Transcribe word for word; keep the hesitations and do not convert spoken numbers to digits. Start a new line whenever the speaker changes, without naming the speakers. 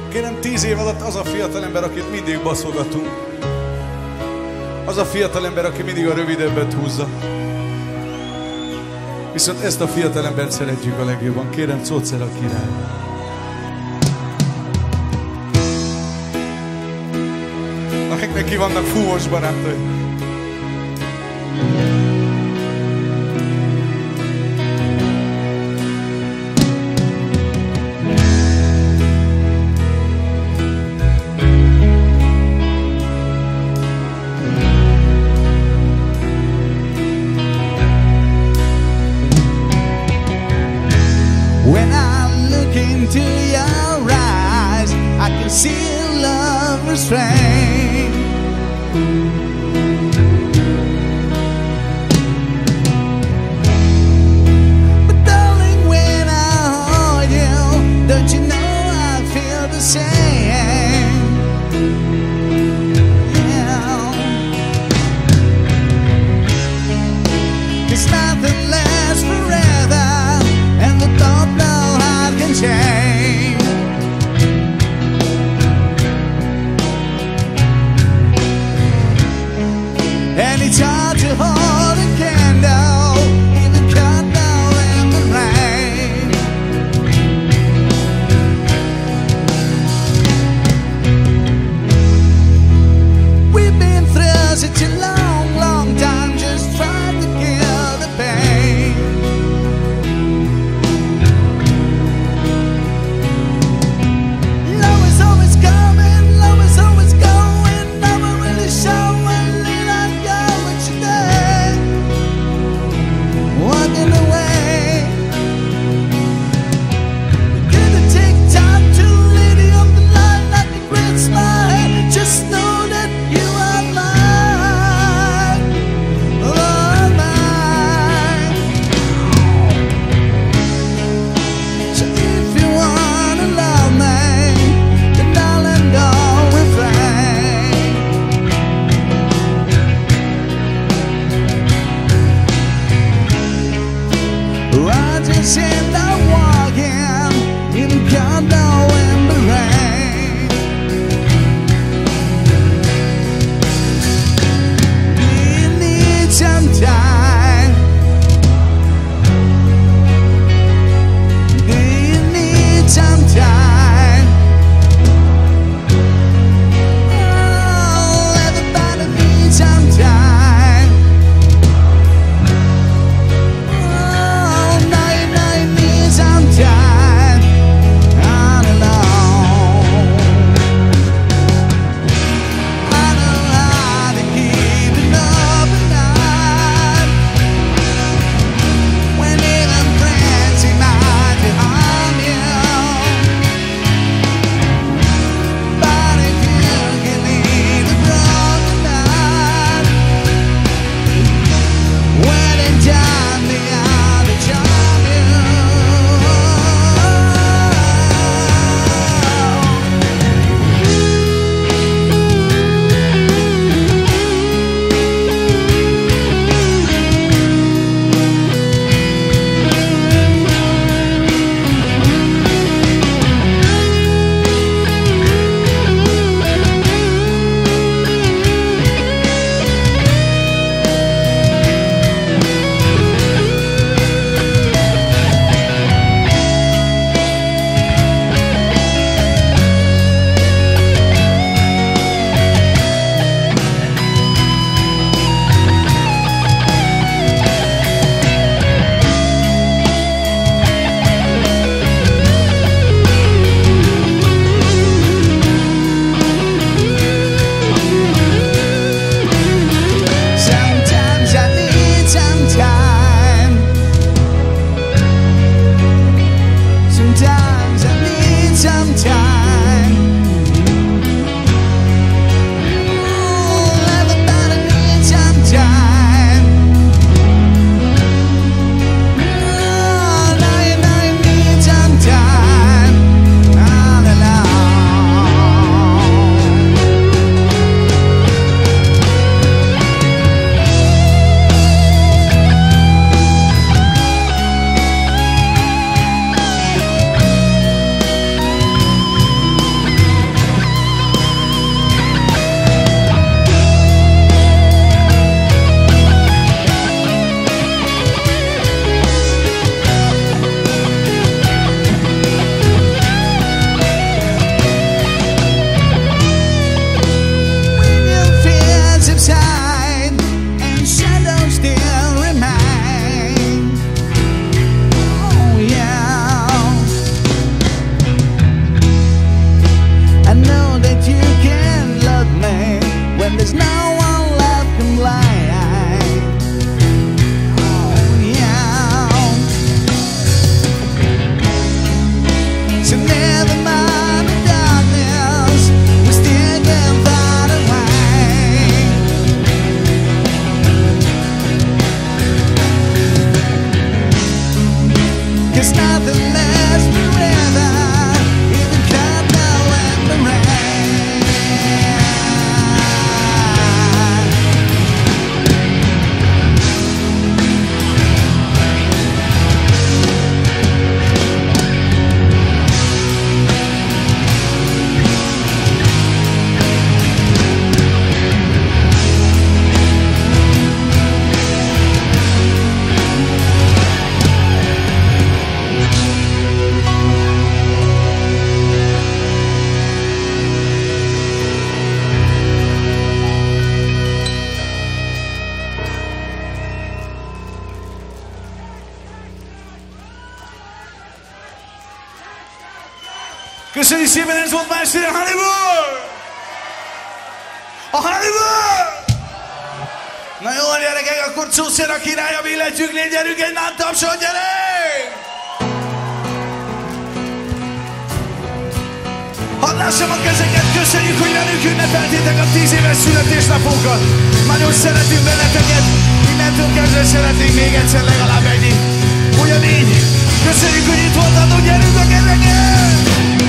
Kérem, tíz év alatt az a fiatalember, akit mindig baszogatunk. Az a fiatalember, aki mindig a rövidebbet húzza. Viszont ezt a fiatalembert szeretjük a legjobban. Kérem, Czócer a király. Akik neki vannak fúvós barátai.
When I look into your eyes, I can see love restrained. But darling, when I hold you, don't you know I feel the same? Yeah. 'Cause nothing lasts forever, and the thought no heart can change. I know that you can love me when there's no one left to blame. Oh yeah. So never mind the darkness, we still can find a way. 'Cause nothing lasts forever, even candle in the rain.
Köszönjük szépen, ez volt más a Hollywood! A Hollywood! Na jó, gyerekek, akkor csúszjon a királya billetjük, légy, gyerünk egy nagy tapsot, gyerek! Hadd lássam a kezeket, köszönjük, hogy velünk ünnepeltétek a tíz éves születésnapunkat. Nagyon szeretünk benneteket, innentől kezdve szeretnénk még egyszer legalább egyni. Ugyanígy, köszönjük, hogy itt voltatok, gyerünk a kezeket!